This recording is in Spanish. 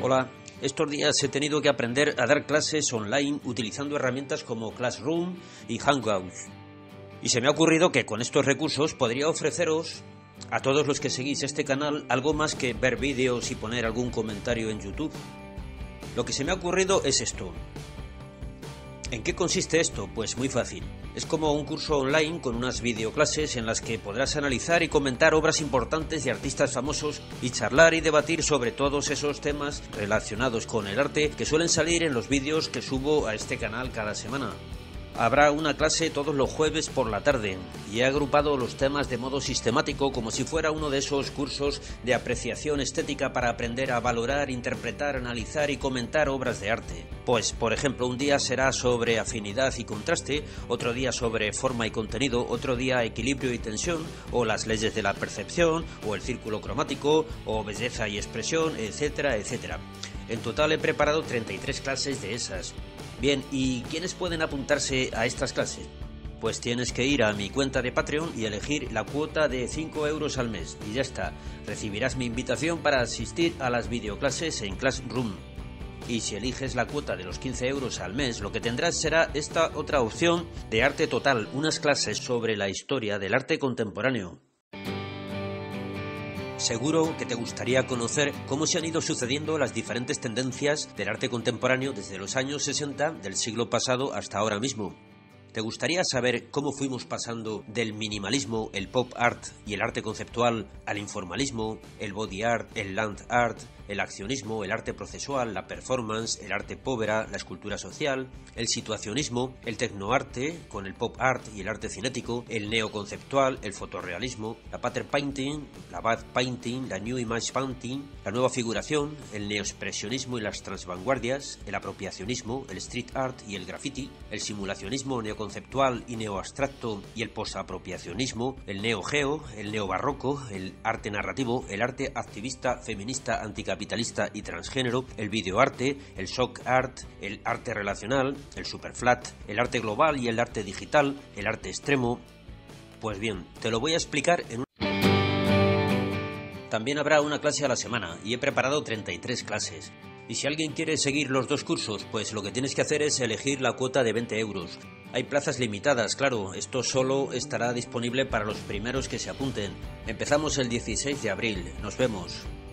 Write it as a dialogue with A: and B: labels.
A: Hola, estos días he tenido que aprender a dar clases online utilizando herramientas como Classroom y Hangouts. Y se me ha ocurrido que con estos recursos podría ofreceros a todos los que seguís este canal algo más que ver vídeos y poner algún comentario en YouTube. Lo que se me ha ocurrido es esto. ¿En qué consiste esto? Pues muy fácil. Es como un curso online con unas videoclases en las que podrás analizar y comentar obras importantes de artistas famosos y charlar y debatir sobre todos esos temas relacionados con el arte que suelen salir en los vídeos que subo a este canal cada semana. Habrá una clase todos los jueves por la tarde y he agrupado los temas de modo sistemático como si fuera uno de esos cursos de apreciación estética para aprender a valorar, interpretar, analizar y comentar obras de arte. Pues, por ejemplo, un día será sobre afinidad y contraste, otro día sobre forma y contenido, otro día equilibrio y tensión, o las leyes de la percepción, o el círculo cromático, o belleza y expresión, etcétera, etcétera. En total he preparado 33 clases de esas. Bien, ¿y quiénes pueden apuntarse a estas clases? Pues tienes que ir a mi cuenta de Patreon y elegir la cuota de 5 euros al mes y ya está. Recibirás mi invitación para asistir a las videoclases en Classroom. Y si eliges la cuota de los 15 euros al mes, lo que tendrás será esta otra opción de arte total, unas clases sobre la historia del arte contemporáneo. Seguro que te gustaría conocer cómo se han ido sucediendo las diferentes tendencias del arte contemporáneo desde los años 60 del siglo pasado hasta ahora mismo. ¿Te gustaría saber cómo fuimos pasando del minimalismo, el pop art y el arte conceptual al informalismo, el body art, el land art, el accionismo, el arte procesual, la performance, el arte povera, la escultura social, el situacionismo, el tecnoarte con el pop art y el arte cinético, el neoconceptual, el fotorrealismo, la pattern painting, la bad painting, la new image painting, la nueva figuración, el neoexpresionismo y las transvanguardias, el apropiacionismo, el street art y el graffiti, el simulacionismo neoconceptual y neoabstracto y el posapropiacionismo, el neogeo, el neobarroco, el arte narrativo, el arte activista, feminista, anticapitalista y transgénero, el videoarte, el shock art, el arte relacional, el superflat, el arte global y el arte digital, el arte extremo. Pues bien, te lo voy a explicar en un... También habrá una clase a la semana y he preparado 33 clases. Y si alguien quiere seguir los dos cursos, pues lo que tienes que hacer es elegir la cuota de 20 euros. Hay plazas limitadas, claro, esto solo estará disponible para los primeros que se apunten. Empezamos el 16 de abril, nos vemos.